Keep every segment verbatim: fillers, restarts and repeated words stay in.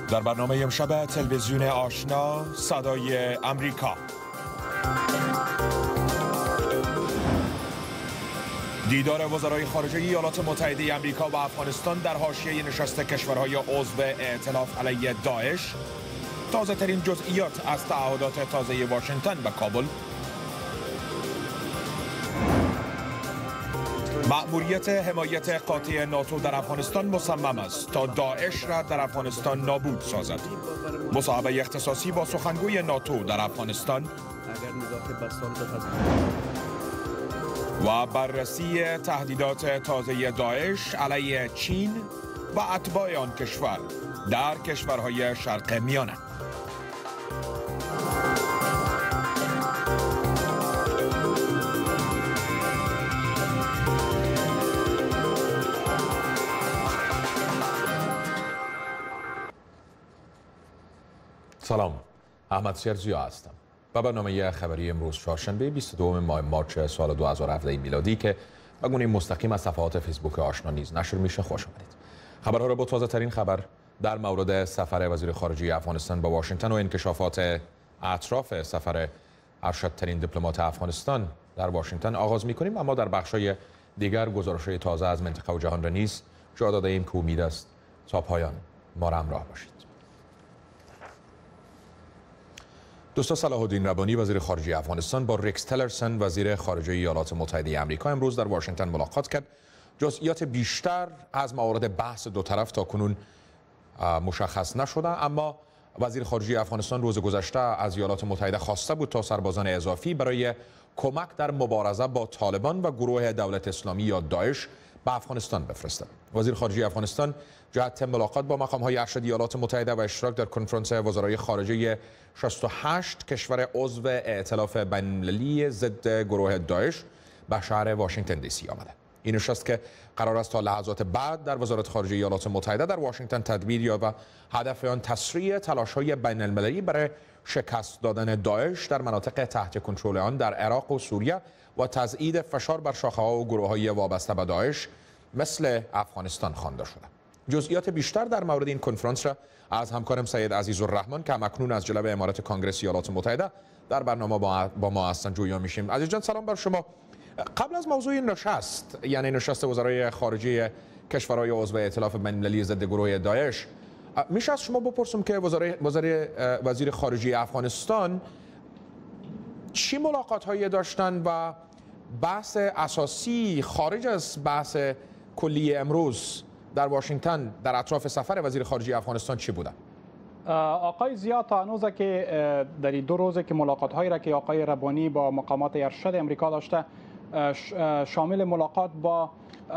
در برنامه امشب تلویزیون آشنا صدای امریکا، دیدار وزرای خارجه ایالات متحده امریکا و افغانستان در حاشیه نشست کشورهای عضو ائتلاف علیه داعش، تازه ترین جزئیات از تعهدات تازه واشنگتن و کابل، مأموریت حمایت قاطع ناتو در افغانستان مصمم است تا داعش را در افغانستان نابود سازد. مصاحبه اختصاصی با سخنگوی ناتو در افغانستان و بررسی تهدیدات تازه داعش علیه چین و اتباع آن کشور در کشورهای شرق میانه. سلام، احمد سیرزیا هستم و برنامه خبری امروز چهارشنبه بیست و دوم ماه مارچ سال دو هزار و هفده میلادی که به گونه مستقیم از صفحات فیسبوک آشنا نیز نشر میشه خوش آمدید. خبرها را با تازه ترین خبر در مورد سفر وزیر خارجه افغانستان به واشنگتن و انکشافات اطراف سفر ارشدترین دیپلمات افغانستان در واشنگتن آغاز میکنیم، اما در بخش‌های دیگر گزارش‌های تازه از منطقه و جهان را نیز جا داده ایم که امید است تا پایان ما را همراه باشید. دوستا صلاح الدین ربانی وزیر خارجه افغانستان با ریکس تلرسن وزیر خارجه ایالات متحده آمریکا امروز در واشنگتن ملاقات کرد. جزئیات بیشتر از موارد بحث دو طرف تا کنون مشخص نشده، اما وزیر خارجه افغانستان روز گذشته از ایالات متحده خواسته بود تا سربازان اضافی برای کمک در مبارزه با طالبان و گروه دولت اسلامی یا داعش به افغانستان بفرستد. وزیر خارجه افغانستان جهت ملاقات با مقام‌های ارشد ایالات متحده و اشتراک در کنفرانس وزرای خارجه شصت و هشت کشور عضو ائتلاف بین‌المللی ضد گروه داعش به شهر واشنگتن دی سی آمده. این نشست که قرار است تا لحظات بعد در وزارت خارجه ایالات متحده در واشنگتن تدبیر یابد و هدف آن تسریع تلاش‌های بین‌المللی برای شکست دادن داعش در مناطق تحت کنترل آن در عراق و سوریه و تضعیف فشار بر شاخه‌ها و گروه‌های وابسته به داعش مثل افغانستان خوانده شده. جزئیات بیشتر در مورد این کنفرانس را از همکارم سید عزیزالرحمن که همکنون از جلب امارات کنگره ایالات متحده در برنامه با ما هستند جویا میشیم. عزیز جان سلام بر شما. قبل از موضوع نشست، یعنی نشست وزرای خارجه کشورهای عضو ائتلاف بین‌المللی ضد گروه داعش، میشه از شما بپرسم که وزیر وزیر خارجه افغانستان چی ملاقات هایی داشتن و بحث اساسی خارج از بحث کلی امروز در واشنگتن در اطراف سفر وزیر خارجه افغانستان چی بوده؟ آقای زیاد تا هنوز که در این دو روزه که ملاقات هایی را که آقای ربانی با مقامات ارشد امریکا داشته شامل ملاقات با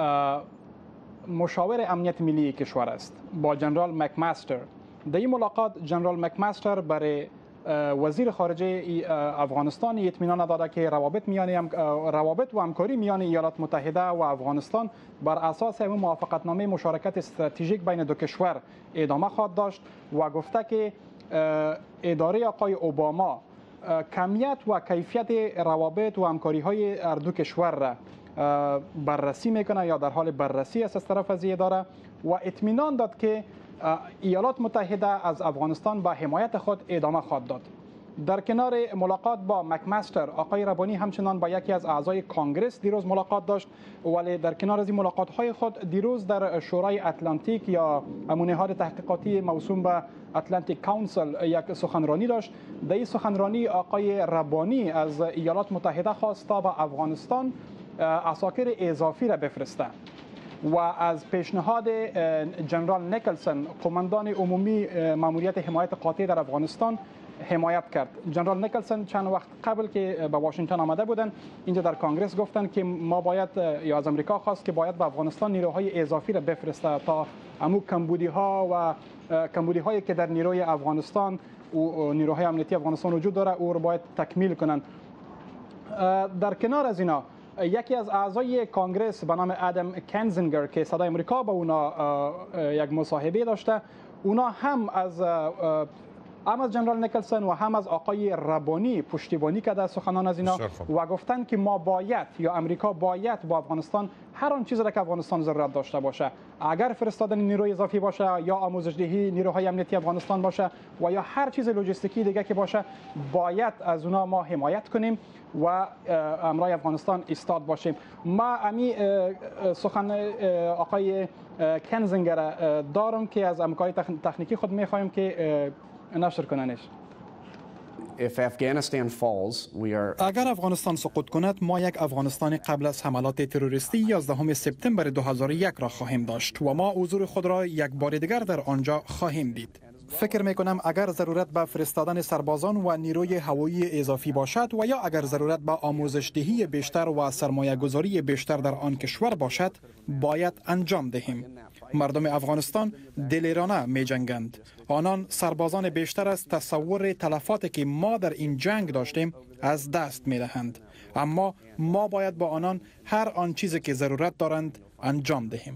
مشاور امنیت ملی کشور است، با جنرال مکماستر. در این ملاقات جنرال مکماستر برای وزیر خارجه افغانستان اطمینان داده که روابط میان روابط و همکاری میان ایالات متحده و افغانستان بر اساس همون موافقتنامه مشارکت استراتژیک بین دو کشور ادامه خواهد داشت و گفته که اداره آقای اوباما کمیت و کیفیت روابط و همکاری های هر دو کشور را بررسی میکنه یا در حال بررسی است از طرف از اداره و اطمینان داد که ایالات متحده از افغانستان با حمایت خود ادامه خواهد داد. در کنار ملاقات با مکماستر، آقای ربانی همچنان با یکی از اعضای کانگرس دیروز ملاقات داشت، ولی در کنار از این ملاقات های خود دیروز در شورای اتلانتیک یا نهاد تحقیقاتی موسوم به اتلانتیک کانسل یک سخنرانی داشت. در این سخنرانی آقای ربانی از ایالات متحده خواست تا به افغانستان عساکر اضافی را بفرسته و از پیشنهاد جنرال نیکلسن قماندان عمومی ماموریت حمایت قاطع در افغانستان حمایت کرد. جنرال نیکلسن چند وقت قبل که به واشنگتن آمده بودند اینجا در کانگرس گفتند که ما باید یا از امریکا خواست که باید به افغانستان نیروهای اضافی را بفرسته تا امو کمبودی ها و کمبودی هایی که در نیروی افغانستان و نیروهای امنیتی افغانستان وجود داره او را باید تکمیل کنند. در کنار از اینا یکی از اعضای کانگرس به نام ادم کنزینگر که صدای امریکا با اونا یک مصاحبه داشته، اونا هم از هم از جنرال نیکلسون و هم از آقای ربانی پشتیبانی کرده سخنان از اینا و گفتن که ما باید یا امریکا باید با افغانستان هر آن چیزی را که افغانستان ضرورت داشته باشه، اگر فرستادن نیروی اضافی باشه یا آموزش دهی نیروهای امنیتی افغانستان باشه و یا هر چیز لوجستیکی دیگه که باشه، باید از اونا ما حمایت کنیم و امرای افغانستان ایستاد باشیم. ما امی سخن آقای کنزینگر دارم که از امکای تکنیکی خود میخوایم که نشر کننش. اگر افغانستان سقوط کند، ما یک افغانستان قبل از حملات تروریستی یازدهم سپتامبر دو هزار و یک را خواهیم داشت و ما حضور خود را یک بار دیگر در آنجا خواهیم دید. فکر می کنم اگر ضرورت به فرستادن سربازان و نیروی هوایی اضافی باشد و یا اگر ضرورت به آموزش دهی بیشتر و سرمایه گذاری بیشتر در آن کشور باشد، باید انجام دهیم. مردم افغانستان دلیرانه می جنگند. آنان سربازان بیشتر از تصور تلفاتی که ما در این جنگ داشتیم از دست می دهند. اما ما باید با آنان هر آن چیزی که ضرورت دارند انجام دهیم.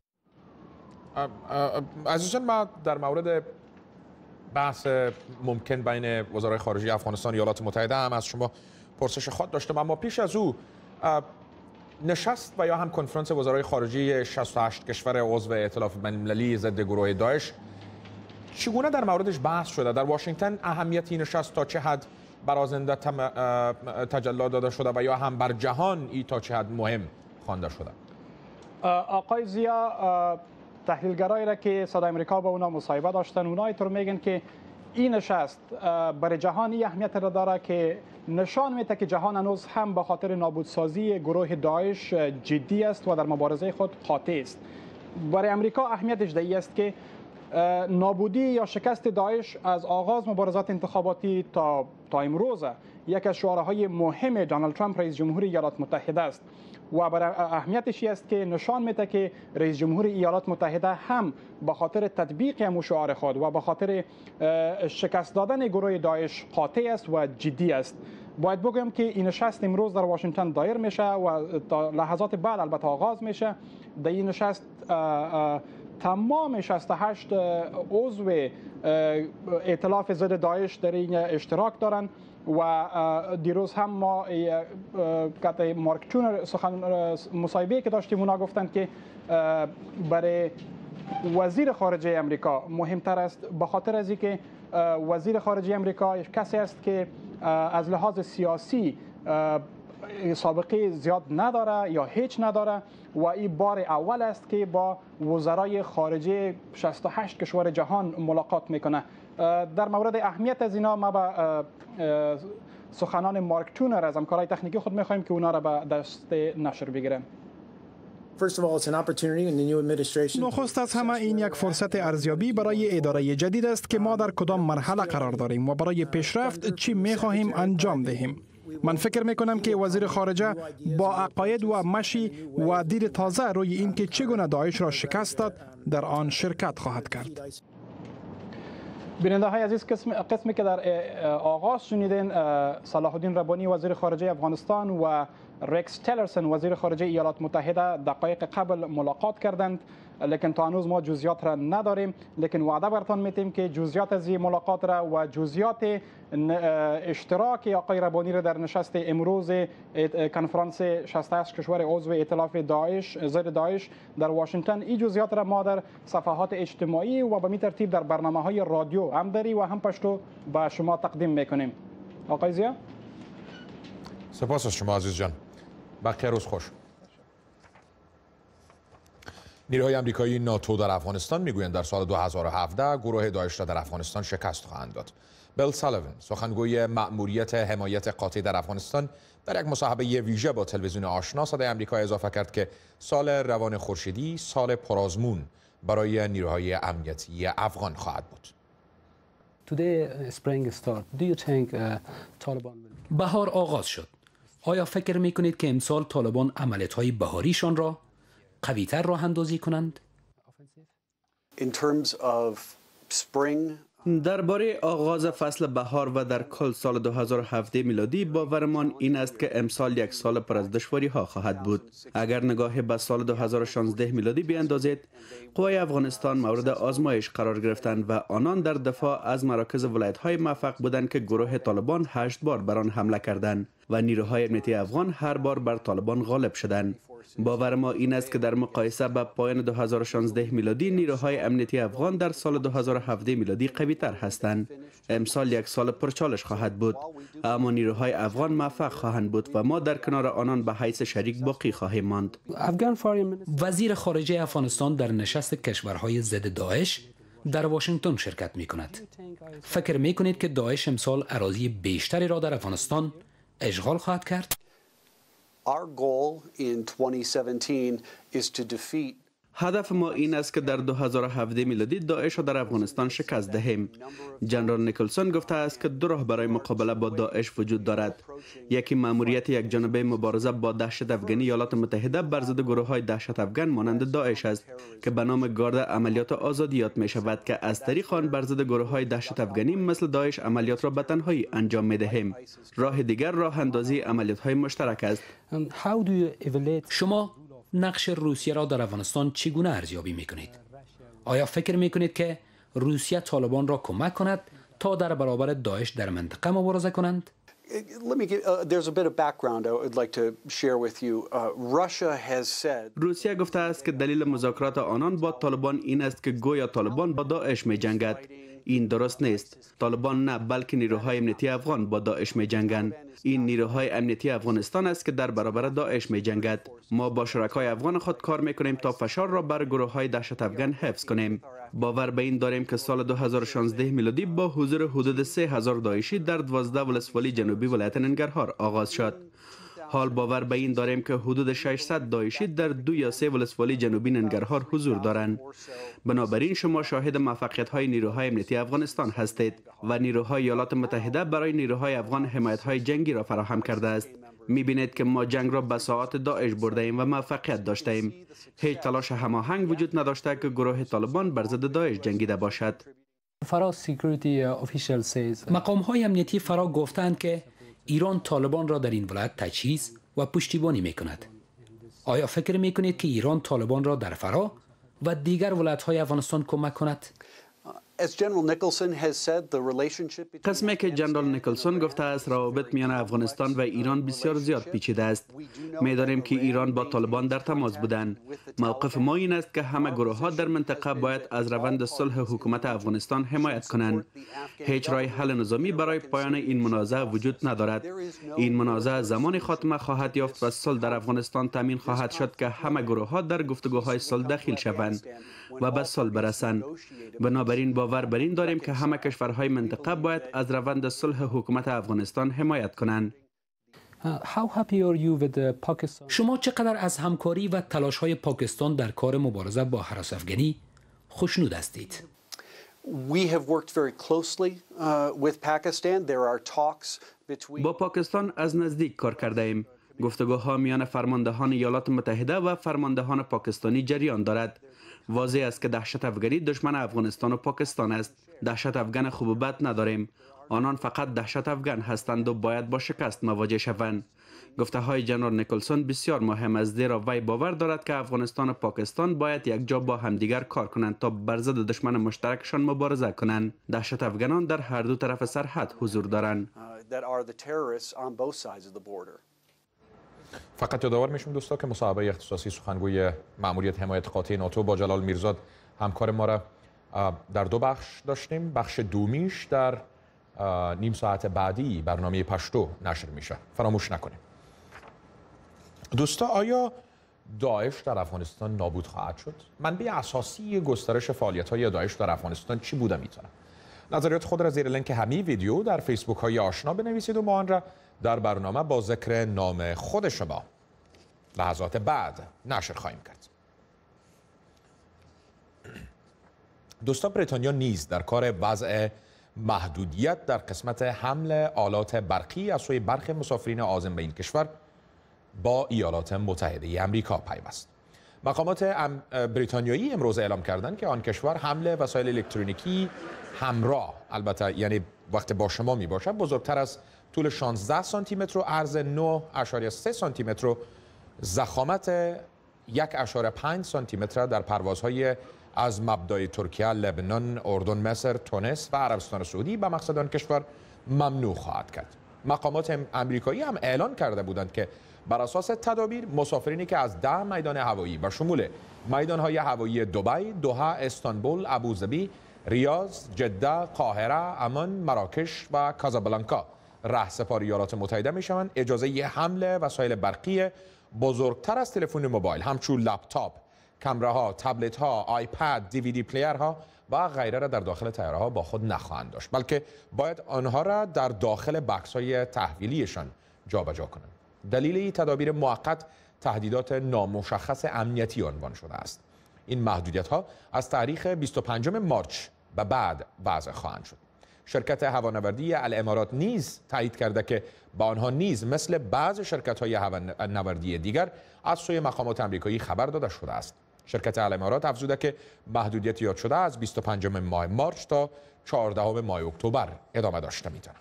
عزیز جان، ما در مورد بحث ممکن بین وزرای خارجه افغانستان و ایالات متحده هم از شما پرسش خود داشتم، اما پیش از او نشست و یا هم کنفرانس وزرای خارجه شصت و هشت کشور عضو ائتلاف بین‌المللی ضد گروه داعش چگونه در موردش بحث شده؟ در واشنگتن اهمیت این نشست تا چه حد برازنده تجلی داده شده و یا هم بر جهان ای تا چه حد مهم خوانده شده؟ آقای زیا، تحلیلگرایی را که صدای امریکا با اونا مصاحبه داشتن، اونا اینطور میگن که این نشست برای جهانی اهمیت را داره که نشان میده که جهان هنوز هم به خاطر نابودسازی گروه داعش جدی است و در مبارزه خود قاطع است. برای امریکا اهمیتش در این است که نابودی یا شکست داعش از آغاز مبارزات انتخاباتی تا تا امروز یک از شعارهای مهم دونالد ترامپ رئیس جمهوری ایالات متحده است و برای اهمیتش است که نشان میده که رئیس جمهوری ایالات متحده هم به خاطر تطبیق هم شعار خود و به خاطر شکست دادن گروه داعش قاطع است و جدی است. باید بگم که این نشست امروز در واشنگتن دایر میشه و تا لحظات بعد البته آغاز میشه. در این نشست تمام شصت و هشت عضو ائتلاف ضد داعش در این اشتراک دارند و دیروز هم ما کات مارک تونر سخن مصاحبه که داشتیم اونا گفتند که برای وزیر خارجه امریکا مهمتر است، به خاطر از اینکه وزیر خارجه امریکا کسی است که از لحاظ سیاسی سابقه زیاد نداره یا هیچ نداره و این بار اول است که با وزرای خارجه شصت و هشت کشور جهان ملاقات میکنه. در مورد اهمیت از اینا ما با سخنان مارک تونر از همکارای تکنیکی خود میخوایم که اونا را به دست نشر بگیرن. نخست از همه این یک فرصت ارزیابی برای اداره جدید است که ما در کدام مرحله قرار داریم و برای پیشرفت چی میخواهیم انجام دهیم. من فکر میکنم که وزیر خارجه با عقاید و مشی و دید تازه روی این که چگونه داعش را شکست داد در آن شرکت خواهد کرد. بیننده های عزیز، قسم قسمی که در آغاز شنیدین صلاح الدین ربانی وزیر خارجه افغانستان و رکس تیلرسون وزیر خارجه ایالات متحده دقایق قبل ملاقات کردند، لیکن تا هنوز ما جزئیات را نداریم، لیکن وعده برتان میتیم که جزئیات از این ملاقات را و جزئیات اشتراک آقای ربانی را در نشست امروز کنفرانس شصت و هشت کشور عضو ائتلاف داعش ضد داعش در واشنگتن، این جزئیات را ما در صفحات اجتماعی و به می ترتیب در برنامه‌های رادیو هم داری و هم پشتو به شما تقدیم میکنیم. آقای زیا، سپاس از شما عزیز جان. بقیه روز خوش. نیروهای آمریکایی ناتو در افغانستان میگویند در سال دو هزار و هفده گروه داعش را در افغانستان شکست خواهند داد. بیل سالیوان، سخنگوی مأموریت حمایت قاطع در افغانستان، در یک مصاحبه ویژه با تلویزیون آشنا صدای آمریکا اضافه کرد که سال روان خورشیدی سال پرآزمون برای نیروهای امنیتی افغان خواهد بود. بهار آغاز شد. آیا فکر میکنید که امسال طالبان عملیات‌های بهاریشان را قوی‌تر راه اندازی کنند؟ درباره آغاز فصل بهار و در کل سال دو هزار و هفده میلادی باورمان این است که امسال یک سال پر از دشواری ها خواهد بود. اگر نگاه به سال دو هزار و شانزده میلادی بیاندازید، قوای افغانستان مورد آزمایش قرار گرفتند و آنان در دفاع از مراکز ولایت های موفق بودند که گروه طالبان هشت بار بر آن حمله کردند و نیروهای امنیتی افغان هر بار بر طالبان غالب شدند. باور ما این است که در مقایسه با پایان دو هزار و شانزده میلادی نیروهای امنیتی افغان در سال دو هزار و هفده میلادی قوی تر هستند. امسال یک سال پرچالش خواهد بود، اما نیروهای افغان موفق خواهند بود و ما در کنار آنان به حیث شریک باقی خواهیم ماند. وزیر خارجه افغانستان در نشست کشورهای ضد داعش در واشنگتن شرکت می کند. فکر می کنید که داعش امسال اراضی بیشتری را در افغانستان اشغال خواهد کرد؟ Our goal in twenty seventeen is to defeat هدف ما این است که در دو هزار و هفده میلادی داعش را در افغانستان شکست دهیم. جنرال نیکلسون گفته است که دو راه برای مقابله با داعش وجود دارد. یکی مأموریت یک جانبه مبارزه با دهشت افغانی ایالات متحده بر ضد گروه‌های دهشت افغان مانند داعش است که به نام گارد عملیات آزادی یاد می شود که از طریق آن بر ضد گروه‌های دهشت افغانی مثل داعش عملیات را به تنهایی انجام می دهیم. راه دیگر راه اندازی عملیات‌های مشترک است. شما نقش روسیه را در افغانستان چگونه ارزیابی میکنید؟ آیا فکر میکنید که روسیه طالبان را کمک کند تا در برابر داعش در منطقه مبارزه کنند؟ روسیه گفته است که دلیل مذاکرات آنان با طالبان این است که گویا طالبان با داعش می جنگد. این درست نیست. طالبان نه، بلکه نیروهای امنیتی افغان با داعش می جنگند. این نیروهای امنیتی افغانستان است که در برابر داعش می جنگد. ما با شرکای افغان خود کار می کنیم تا فشار را بر گروه های دهشت افغان حفظ کنیم. باور به این داریم که سال دو هزار و شانزده میلادی با حضور حدود سه هزار داعشی در دوازده ولسوالی جنوبی ولایت ننگرهار آغاز شد. حال باور به این داریم که حدود ششصد داعشی در دو یا سه ولسوالی جنوبی ننگرهار حضور دارند. بنابراین شما شاهد موفقیت‌های نیروهای امنیتی افغانستان هستید و نیروهای ایالات متحده برای نیروهای افغان حمایت‌های جنگی را فراهم کرده است. می‌بینید که ما جنگ را به ساعات داعش برده ایم و موفقیت داشته ایم. هیچ تلاش هماهنگ وجود نداشته که گروه طالبان بر ضد داعش جنگیده باشد. مقام‌های امنیتی فرا گفتند که ایران طالبان را در این ولایت تجهیز و پشتیبانی می‌کند. آیا فکر می‌کنید که ایران طالبان را در فرا و دیگر ولایت‌های افغانستان کمک کند؟ قسمی که جنرال نیکلسون گفته است روابط میان افغانستان و ایران بسیار زیاد پیچیده است. می‌دانیم که ایران با طالبان در تماس بودند. موقف ما این است که همه گروه‌ها در منطقه باید از روند صلح حکومت افغانستان حمایت کنند. هیچ راه حل نظامی برای پایان این منازعه وجود ندارد. این منازعه زمان خاتمه خواهد یافت و صلح در افغانستان تامین خواهد شد که همه گروه‌ها در گفتگوهای صلح دخیل شوند و به صلح برسند. بنابراین باور بر این داریم که همه کشورهای منطقه باید از روند صلح حکومت افغانستان حمایت کنند. شما چقدر از همکاری و تلاش‌های پاکستان در کار مبارزه با هراس افغانی خوشنود هستید؟ با پاکستان از نزدیک کار کرده ایم. گفتگوها میان فرماندهان ایالات متحده و فرماندهان پاکستانی جریان دارد. واضح است که دهشت افغانی دشمن افغانستان و پاکستان است. دهشت افغان خوب و بد نداریم. آنان فقط دهشت افغان هستند و باید با شکست مواجه شوند. گفته های جنرال نیکلسون بسیار مهم است، زیرا وی باور دارد که افغانستان و پاکستان باید یک جا با همدیگر کار کنند تا بر ضد دشمن مشترکشان مبارزه کنند. دهشت افغانان در هر دو طرف سرحد حضور دارند. فقط یادآور میشم دوستا که مصاحبه اختصاصی سخنگوی مأموریت حمایت قاطع ناتو با جلال میرزاد همکار ما را در دو بخش داشتیم. بخش دومیش در نیم ساعت بعدی برنامه پشتو نشر میشه، فراموش نکنیم. دوستا، آیا داعش در افغانستان نابود خواهد شد؟ منبع اساسی گسترش فعالیت‌های داعش در افغانستان چی بوده میتونه؟ نظریات خود را زیر لینک همین ویدیو در فیسبوک های آشنا بنویسید و ما آن را در برنامه با ذکر نام خود شما لحظات بعد نشر خواهیم کرد. دوستا، بریتانیا نیز در کار وضع محدودیت در قسمت حمل آلات برقی از سوی برخی مسافرین عازم به این کشور با ایالات متحده ای آمریکا پیوست. مقامات بریتانیایی امروز اعلام کردند که آن کشور حمل وسایل الکترونیکی همراه، البته یعنی وقت با شما می باشد، بزرگتر از طول شانزده سانتی متر و عرض نه اشاریه سه سانتی متر و ضخامت یک اشاریه پنج سانتی متر در پروازهای از مبدای ترکیه، لبنان، اردن، مصر، تونس و عربستان سعودی به مقصد آن کشور ممنوع خواهد کرد. مقامات امریکایی هم اعلان کرده بودند که بر اساس تدابیر مسافرینی که از ده میدان هوایی و شمول میدان‌های هوایی دبی، دوحه، استانبول، ابوظبی، ریاض، جده، قاهره، عمان، مراکش و کازابلانکا رهسپار ایالات متحده میشوند، اجازه حمل وسایل برقی بزرگتر از تلفن موبایل همچون لپتاپ، کامراها، تبلت ها، آیپد، دیویدی پلیر ها و غیره را در داخل طیاره ها با خود نخواهند داشت، بلکه باید آنها را در داخل بکس های تحویلیشان جابجا کنند. دلیل این تدابیر موقت تهدیدات نامشخص امنیتی عنوان شده است. این محدودیت ها از تاریخ بیست و پنجم مارس به بعد وضع خواهند شد. شرکت هوانوردی الامارات نیز تایید کرده که با آنها نیز مثل بعض شرکت های هوانوردی دیگر از سوی مقامات آمریکایی خبر داده شده است. شرکت الامارات افزوده که محدودیت یاد شده از بیست و پنجم ماه مارس تا چهاردهم ماه اکتبر ادامه داشته میتونه.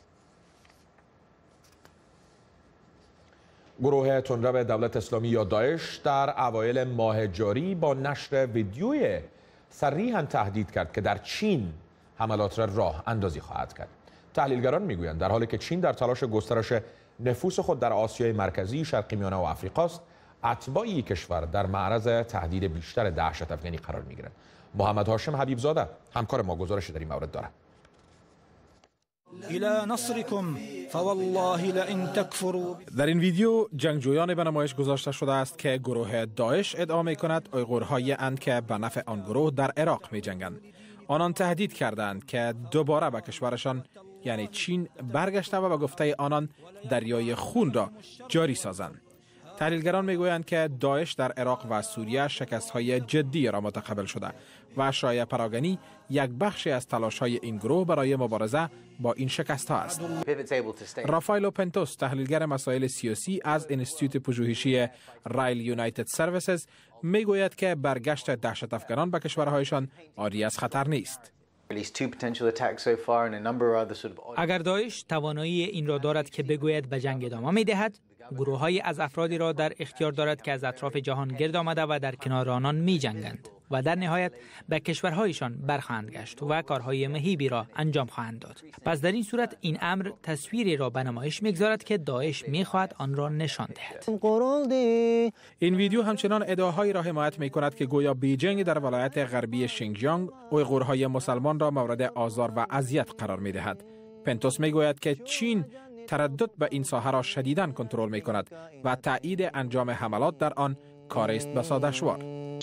گروه تندرو دولت اسلامی یا داعش در اوایل ماه جاری با نشر ویدیوی صریحاً تهدید کرد که در چین حملات را راه اندازی خواهد کرد. تحلیلگران میگویند در حالی که چین در تلاش گسترش نفوذ خود در آسیای مرکزی، شرق میانه و آفریقا است، اتباع این کشور در معرض تهدید بیشتر دهشت افغانی قرار میگیرند. محمد هاشم حبیب زاده همکار ما گزارش در این مورد دارد. در این ویدیو جنگجویان به نمایش گذاشته شده است که گروه داعش ادعا می کند اویغورهایی اند که به نفع آن گروه در عراق می جنگند. آنان تهدید کردند که دوباره به کشورشان یعنی چین برگشته و به گفته آنان دریای خون را جاری سازند. تحلیلگران میگویند که داعش در عراق و سوریه شکست‌های جدی را متقبل شده و شایع پراگنی یک بخشی از تلاش‌های این گروه برای مبارزه با این شکست‌ها است. رافائلو پنتوس، تحلیلگر مسائل سیاسی از انستیتوت پژوهشی رایل یونایتد سرویسز، میگوید که برگشت دهشت افغانان به کشورهایشان عاری از خطر نیست. اگر داعش توانایی این را دارد که بگوید به جنگ ادامه می‌دهد، گروه‌های از افرادی را در اختیار دارد که از اطراف جهان گرد آمده و در کنار آنان می‌جنگند و در نهایت به کشورهایشان برخواهند گشت و کارهای مهیبی را انجام خواهند داد. پس در این صورت این امر تصویری را به نمایش می‌گذارد که داعش می‌خواهد آن را نشان دهد. این ویدیو همچنان ادعاهایی را حمایت می‌کند که گویا بیجینگ در ولایت غربی شینجیانگ اویغورهای مسلمان را مورد آزار و اذیت قرار می‌دهد. پنتوس می‌گوید که چین تردد به این ساحه را شدیداً کنترل می‌کند و تایید انجام حملات در آن کاری است بساده‌شوار.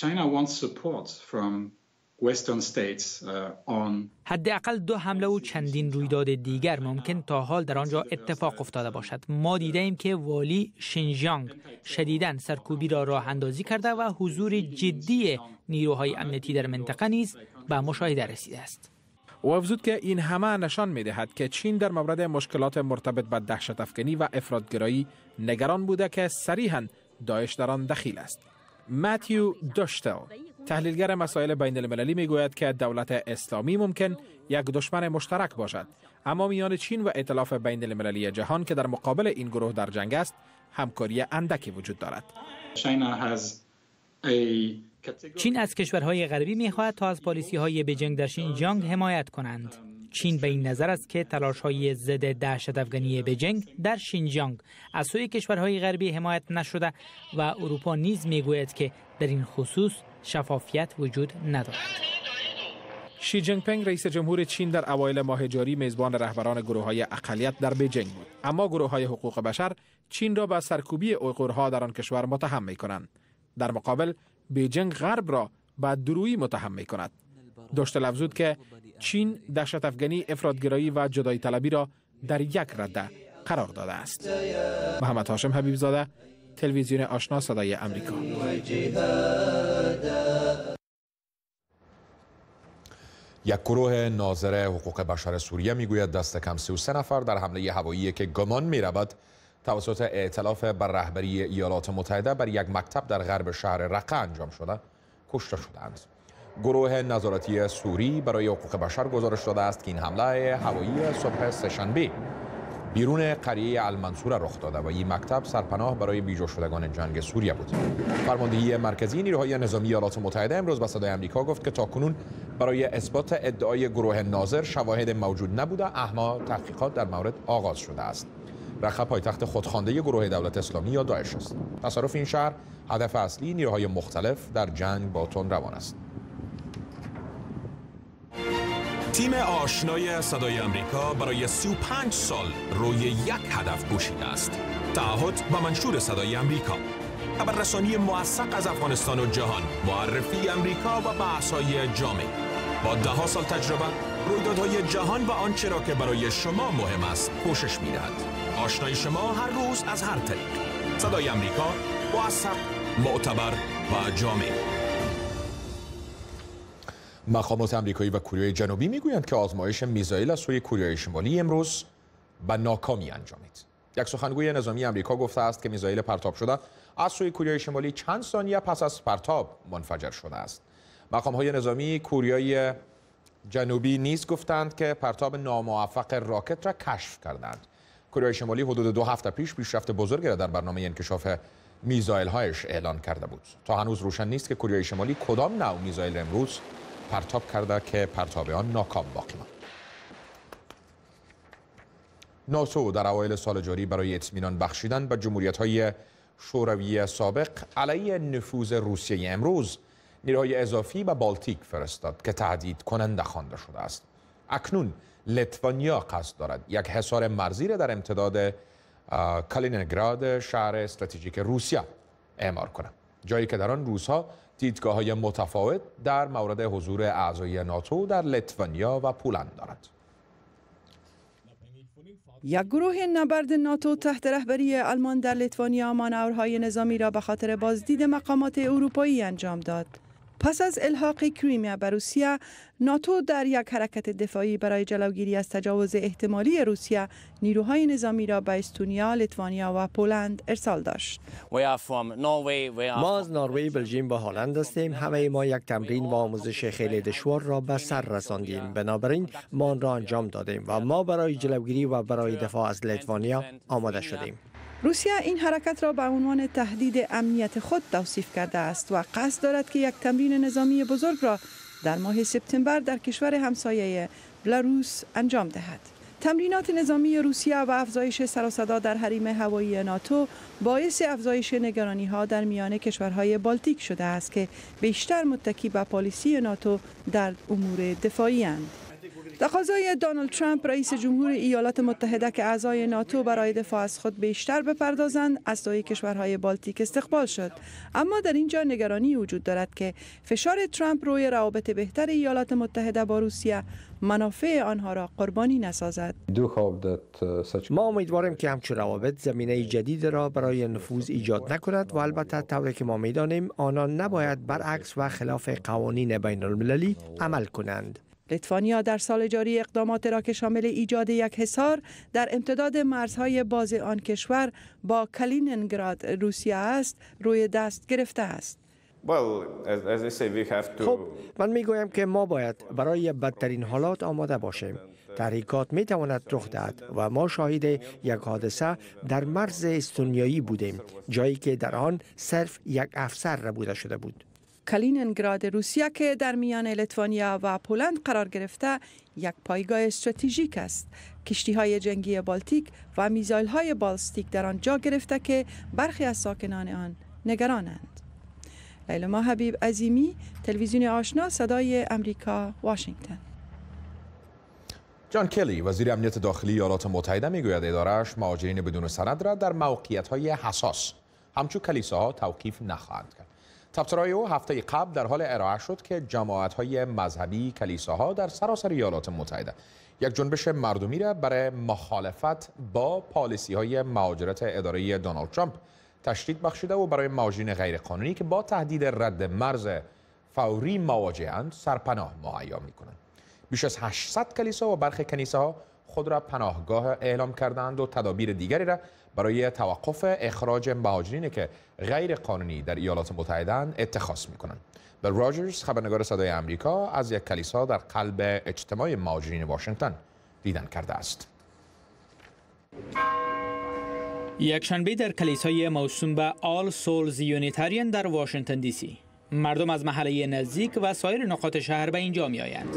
حداقل دو حمله و چندین رویداد دیگر ممکن تا حال در آنجا اتفاق افتاده باشد. ما دیدیم که والی شینجیانگ شدیداً سرکوبی را راه اندازی کرده و حضور جدی نیروهای امنیتی در منطقه نیز به مشاهده رسیده است. و افزود که این همه نشان می‌دهد که چین در مورد مشکلات مرتبط با دهشت افغانی و افراطگرایی نگران بوده که صریحاً داعش در آن دخیل است. ماتیو دوشتل، تحلیلگر مسائل بین المللی، میگوید که دولت اسلامی ممکن یک دشمن مشترک باشد، اما میان چین و ائتلاف بین المللی جهان که در مقابل این گروه در جنگ است، همکاری اندکی وجود دارد. چین از کشورهای غربی می‌خواهد تا از پالیسی‌های بیجینگ در شینجیانگ حمایت کنند. چین به این نظر است که تلاش‌های ضد دهشت افغانی بیجینگ در شینجیانگ از سوی کشورهای غربی حمایت نشده و اروپا نیز می‌گوید که در این خصوص شفافیت وجود ندارد. شی جین پینگ رئیس جمهور چین در اوایل ماه جاری میزبان رهبران گروه‌های اقلیت در بیجینگ بود، اما گروه‌های حقوق بشر چین را به سرکوبی اویغورها در آن کشور متهم می‌کنند. در مقابل بیجینگ غرب را به درویی متهم می‌کند. دوشتل افزود که چین دهشت افغانی، افراطگرایی و جدایی طلبی را در یک رده قرار داده است. محمد هاشم حبیب زاده، تلویزیون آشنا صدای آمریکا. یک گروه ناظر حقوق بشر سوریه میگوید دست کم سی و سه نفر در حمله هوایی که گمان می‌رود توسط ائتلاف بر رهبری ایالات متحده بر یک مکتب در غرب شهر رقه انجام شده کشته شدند. گروه نظارتی سوری برای حقوق بشر گزارش داده است که این حمله هوایی صبح سه‌شنبه بیرون قریه المنصوره رخ داده و این مکتب سرپناه برای بیجا شدگان جنگ سوریه بود. فرماندهی مرکزی نیروهای نظامی ایالات متحده امروز به صدای آمریکا گفت که تاکنون برای اثبات ادعای گروه ناظر شواهد موجود نبوده، اما تحقیقات در مورد آغاز شده است. رقه پایتخت خودخوانده گروه دولت اسلامی یا داعش است. تصرف این شهر هدف اصلی نیروهای مختلف در جنگ با تندروان است. تیم آشنای صدای آمریکا برای سی و پنج سال روی یک هدف کوشیده است: تعهد با منشور صدای آمریکا، خبررسانی موثق از افغانستان و جهان، معرفی آمریکا و بحث‌های جامع. با ده ها سال تجربه، رویدادهای جهان و آنچه را که برای شما مهم است کوشش می‌دهد. آشنای شما هر روز از هر طریق. صدای آمریکا، موثق، معتبر و جامع. مقامات آمریکایی و کره جنوبی میگویند که آزمایش میزایل از سوی کره شمالی امروز به ناکامی انجامید. یک سخنگوی نظامی آمریکا گفته است که میزایل پرتاب شده از سوی کره شمالی چند ثانیه پس از پرتاب منفجر شده است. مقام‌های نظامی کره جنوبی نیز گفتند که پرتاب ناموفق راکت را کشف کردند. کره شمالی حدود دو هفته پیش پیشرفت بزرگی را در برنامه انکشاف میزایل‌هایش اعلان کرده بود. تا هنوز روشن نیست که کره شمالی کدام نوع میزایل امروز پرتاب کرده که پرتاب آن ناکام باقی ماند. ناتو در اوایل سال جاری برای اطمینان بخشیدن به جمهوریت‌های شوروی سابق علیه نفوذ روسیه امروز نیروهای اضافی به بالتیک فرستاد که تهدید کننده خوانده شده است. اکنون لیتوانیا قصد دارد یک حصار مرزی را در امتداد کالینینگراد شهر استراتژیک روسیه اعمار کند، جایی که در آن روس‌ها دیدگاه‌های متفاوت در مورد حضور اعضای ناتو در لیتوانیا و پولند دارد. یک گروه نبرد ناتو تحت رهبری آلمان در لیتوانیا مانورهای نظامی را به خاطر بازدید مقامات اروپایی انجام داد. پس از الحاق کریمیا به روسیه، ناتو در یک حرکت دفاعی برای جلوگیری از تجاوز احتمالی روسیه نیروهای نظامی را به استونیا، لیتوانیا و پولند ارسال داشت. ما از نروژ، بلژیم و هلند هستیم. همه ما یک تمرین و آموزش خیلی دشوار را به سر رساندیم. بنابراین ما آن را انجام دادیم و ما برای جلوگیری و برای دفاع از لیتوانیا آماده شدیم. روسیه این حرکت را به عنوان تهدید امنیت خود توصیف کرده است و قصد دارد که یک تمرین نظامی بزرگ را در ماه سپتامبر در کشور همسایه بلاروس انجام دهد. تمرینات نظامی روسیه و افزایش سر و صدا در حریم هوایی ناتو باعث افزایش نگرانی‌ها در میان کشورهای بالتیک شده است که بیشتر متکی به پالیسی ناتو در امور دفاعی اند. تقاضای دونالد ترامپ رئیس جمهور ایالات متحده که اعضای ناتو برای دفاع از خود بیشتر بپردازند از سوی کشورهای بالتیک استقبال شد، اما در اینجا نگرانی وجود دارد که فشار ترامپ روی روابط بهتر ایالات متحده با روسیه منافع آنها را قربانی نسازد. ما امیدواریم که همچون روابط زمینه جدید را برای نفوذ ایجاد نکند و البته طوری که ما می‌دانیم آنان نباید برعکس و خلاف قوانین بین المللی عمل کنند. لیتوانیا در سال جاری اقدامات را که شامل ایجاد یک حصار در امتداد مرزهای باز آن کشور با کالینینگراد روسیه است روی دست گرفته است. خب من میگویم که ما باید برای بدترین حالات آماده باشیم. تحریکات می تواند رخ دهد و ما شاهد یک حادثه در مرز استونیایی بودیم، جایی که در آن صرف یک افسر ربوده شده بود. کالینینگراد روسیه که در میان لیتوانیا و پولند قرار گرفته یک پایگاه استراتژیک است. کشتی‌های جنگی بالتیک و میزایل‌های بالستیک در آن جا گرفته که برخی از ساکنان آن نگرانند. لیلا حبیب عظیمی، تلویزیون آشنا، صدای امریکا، واشنگتن. جان کلی، وزیر امنیت داخلی ایالات متحده، میگوید اداره‌اش مهاجرین بدون سند را در موقعیت‌های حساس همچون کلیساها توقیف نخواهد کرد. تبصره‌های او هفته قبل در حال ارائه شد که جماعت‌های مذهبی کلیساها در سراسر ایالات متحده یک جنبش مردمی را برای مخالفت با پالیسی‌های مهاجرت اداره دونالد ترامپ تشدید بخشیده و برای مهاجرین غیرقانونی که با تهدید رد مرز فوری مواجه‌اند سرپناه مهیا می‌کنند. بیش از هشتصد کلیسا و برخی کنیسه‌ها خود را پناهگاه اعلام کردند و تدابیر دیگری را برای توقف اخراج مهاجرین که غیر قانونی در ایالات متحده اتخاذ می‌کنند. بل راجرز، خبرنگار صدای آمریکا، از یک کلیسا در قلب اجتماع مهاجرین واشنگتن دیدن کرده است. یکشنبه در کلیسای موسوم به آل سولز یونیتریان در واشنگتن دی سی، مردم از محله نزدیک و سایر نقاط شهر به اینجا می آیند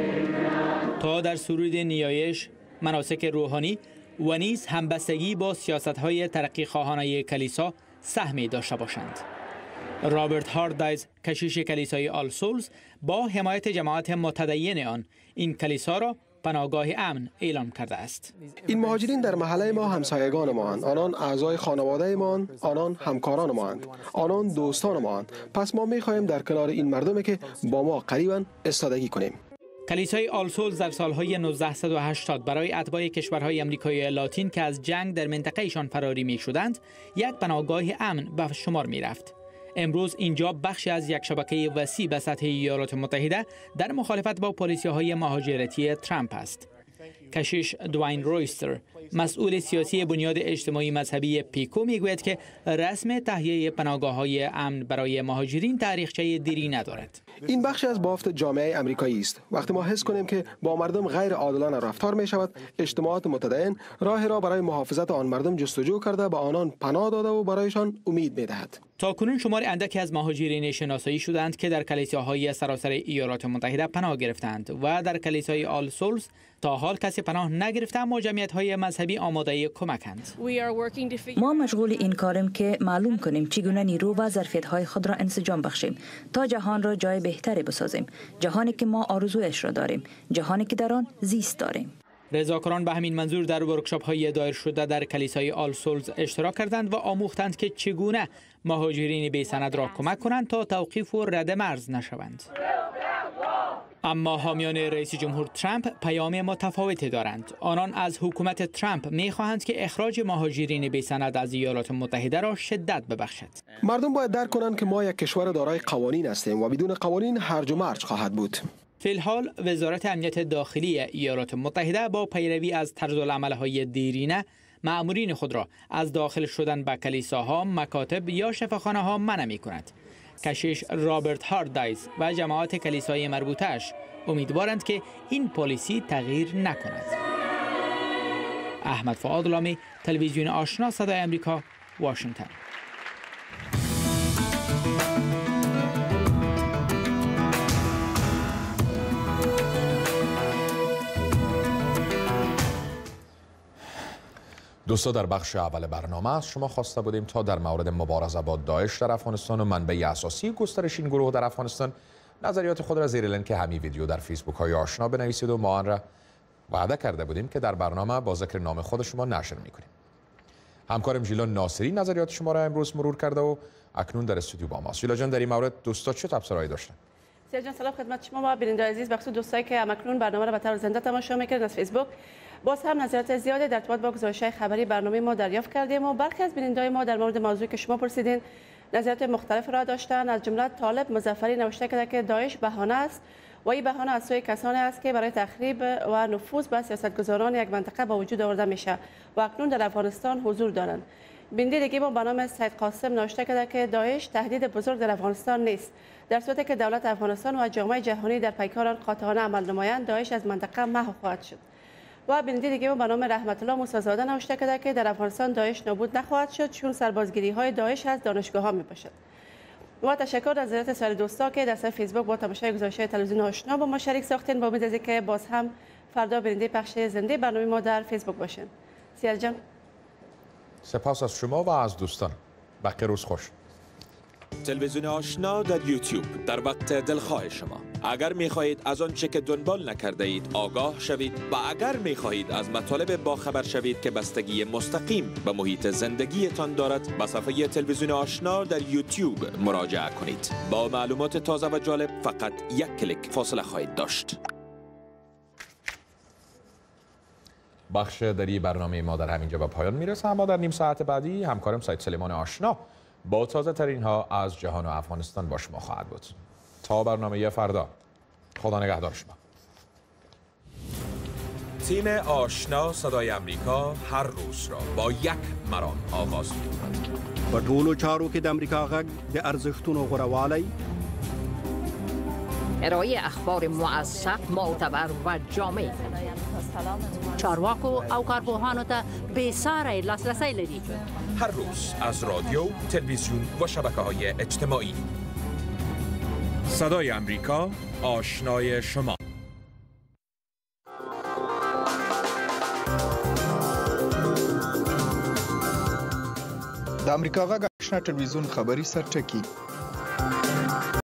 تا در سرود نیایش، مناسک روحانی و نیز همبستگی با سیاست‌های ترقی خواهانه کلیسا سهمی داشته باشند. رابرت هاردایز، کشیش کلیسای آل سولز، با حمایت جماعت متدین آن این کلیسا را پناهگاه امن اعلام کرده است. این مهاجرین در محله ما همسایگان ما اند. آنان اعضای خانواده ما اند. آنان همکاران ما اند. آنان دوستان ما اند. پس ما می‌خواهیم در کنار این مردمی که با ما قریبند ایستادگی کنیم. کلیسای آل سولز در سالهای نوزده و هشتاد برای اتباع کشورهای آمریکای لاتین که از جنگ در منطقهشان فراری می‌شدند، یک پناهگاه امن به شمار می‌رفت. امروز اینجا بخشی از یک شبکه وسیع به سطح ایالات متحده در مخالفت با پالیسی‌های مهاجرتی ترامپ است. کشیش دواین رویستر، مسئول سیاسی بنیاد اجتماعی مذهبی پیکو، میگوید که رسم تهیه پناهگاه‌های امن برای مهاجرین تاریخچه دیری ندارد. این بخشی از بافت جامعه آمریکایی است. وقتی ما حس کنیم که با مردم غیر عادلانه رفتار می شود، اجتماعات متدین راه را برای محافظت آن مردم جستجو کرده، به آنان پناه داده و برایشان امید می دهد. تاکنون شمار اندکی از مهاجرین شناسایی شدند که در کلیساهای سراسر ایالات متحده پناه گرفتند و در کلیسای آل سولز تا حال کسی پناه نگرفته، اما جمعیت‌های مذهبی آماده کمکند. ما مشغول این کاریم که معلوم کنیم چگونه نیرو و ظرفیت‌های خود را انسجام بخشیم تا جهان را جای بهتری بسازیم، جهانی که ما آرزویش را داریم، جهانی که در آن زیست داریم. رضاکاران به همین منظور در ورکشاپ‌های دایر شده در کلیسای آل سولز اشتراک کردند و آموختند که چگونه مهاجرین بی سند را کمک کنند تا توقیف و رد مرز نشوند. اما حامیان رئیس جمهور ترامپ پیام متفاوتی دارند. آنان از حکومت ترامپ می‌خواهند که اخراج مهاجرین بی سند از ایالات متحده را شدت ببخشد. مردم باید درک کنند که ما یک کشور دارای قوانین هستیم و بدون قوانین هرج و مرج خواهد بود. فی الحال وزارت امنیت داخلی ایالات متحده با پیروی از طرزالعمل‌های دیرینه مأمورین خود را از داخل شدن به کلیساها، مکاتب یا شفاخانه‌ها منع می‌کند. کشیش رابرت هاردایز و جماعت کلیسای مربوطه‌اش امیدوارند که این پالیسی تغییر نکند. احمد فؤاد لامی، تلویزیون آشنا، صدای آمریکا، واشنگتن. دوستا، در بخش اول برنامه از شما خواسته بودیم تا در مورد مبارزه با داعش در افغانستان و منبع اساسی گسترش این گروه در افغانستان نظریات خود را زیر لینک همین ویدیو در فیسبوک های آشنا بنویسید و ما آن را وعده کرده بودیم که در برنامه با ذکر نام خود شما نشر میکنیم. همکارم ژیلا ناصری نظریات شما را امروز مرور کرده و اکنون در استودیو با ماست. ژیلا جان، در این مورد دوستا چه تبصره‌ای داشتن؟ سیاه جان، سلام خدمت شما و بیننده عزیز. بخصوص دوستایی که اکنون برنامه را به طور زنده تماشا میکنند از فیسبوک، باز هم نظرات زیادی در ارتباط با گزارش‌های خبری برنامه ما دریافت کردیم و برخی از بیننده‌های ما در مورد موضوعی که شما پرسیدین نظرات مختلف را داشتن. از جمله طالب مظفری نوشته کرده که داعش بهانه است و این بهانه از سوی کسانی است که برای تخریب و نفوذ به سیاستگزاران یک منطقه با وجود آورده میشه و اکنون در افغانستان حضور دارند. بیننده دیگه ما به نام سید قاسم نوشته کرده که داعش تهدید بزرگ در افغانستان نیست، در صورتی که دولت افغانستان و جامعه جهانی در پیکار آن قاطعانه عمل نمایند داعش از منطقه محو خواهد شد. و بیننده دیگه ما به نام رحمت الله موسی‌زاده نوشته کرده که در افغانستان داعش نابود نخواهد شد چون سربازگیری های داعش از دانشگاه ها میباشد. و تشکر از نظرات سایر دوستا که در صفحه فیسبوک با تماشای گزارش‌های تلویزیون آشنا با ما شریک ساختین. با امید از اینکه باز هم فردا بیننده پخش زنده برنامه ما در فیسبوک باشین. سیار جان، سپاس از شما و از دوستان. بقیه روز خوش. تلویزیون آشنا در یوتیوب در وقت دلخواه شما. اگر می خواهید از آنچه که دنبال نکرده اید آگاه شوید و اگر می خواهید از مطالب باخبر شوید که بستگی مستقیم به محیط زندگیتان دارد، به صفحه تلویزیون آشنا در یوتیوب مراجعه کنید. با معلومات تازه و جالب فقط یک کلیک فاصله خواهید داشت. بخش دری برنامه ما در همینجا به پایان میرسه، اما در نیم ساعت بعدی همکارم سید سلیمان آشنا با تازه ترین ها از جهان و افغانستان با شما خواهد بود. تا برنامه فردا، خدا نگهدار شما. تیم آشنا صدای امریکا هر روز را با یک مرام آغاز می‌کند. په ټولو چارو کې د امریکا غږ د ارزښتونو غوړوالی، ارائه اخبار موثق، معتبر و جامع، چارواکو او کارپوهانو ته بېساری لاسرسی لري. هر روز از رادیو، تلویزیون و شبکه‌های اجتماعی. صدای امریکا، آشنای شما. د امریکا غږ آشنا ټلویزیون خبری سرټکی